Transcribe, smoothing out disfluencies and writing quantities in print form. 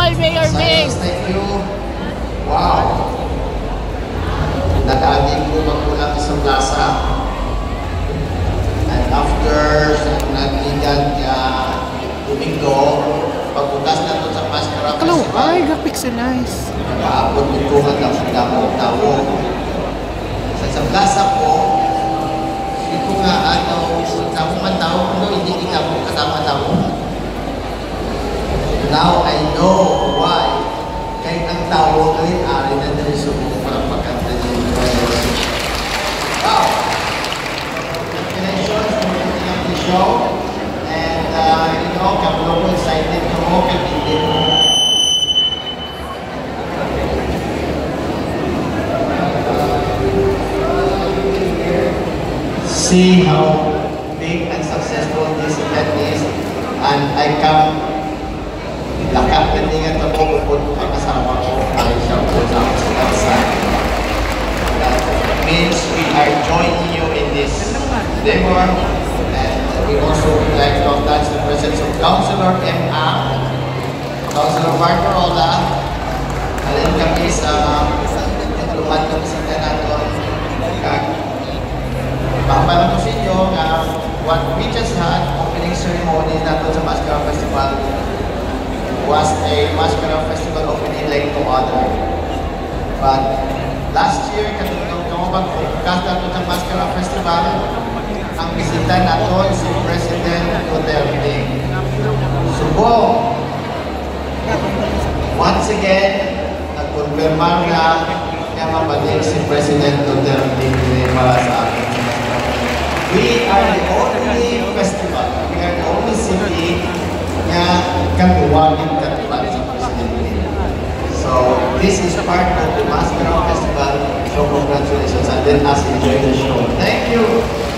Hoy, Mayor Ming! Thank you. Wow. Nag-ating ko magkulang sa plaza. And after nag-ligan ka Domingo, pagbukas na ito sa Mascara Hello, Festival. ay, ga-pixelize. Nag-aabot nito hanggang damo-damo. Sa plaza po, ito nga sa mga tao, hindi kita po kasama tao. Now I know why. Kahit ang tao rin ari na rin subukan para pagkanta niya. Wow! Congratulations for putting up the show. And kami po excited ko mo kapitid mo. See how big and successful this event is. And I come lakat keningan tepuk pun sama ko ay siya po sa outside. That means we are joining you in this endeavor, and we also would like to acknowledge the presence of Councilor M.A., Councilor Barcarola, alin kami sa lumat kami sa kanaton. Papalang ko sa inyo na what we just had opening ceremony natin sa Mascara Festival was a Mascara Festival opening like no other. But last year, katulong pag-podcast natin sa Mascara Festival, ang bisita natin si President Duterte. Subong, once again, nag-confirmar na mabalik si President Duterte para sa akin. We are the only festival, we are the only city na katuwagin katulad sa Presidente. So, this is part of the Mascara Festival. So, congratulations and let us enjoy the show. Thank you!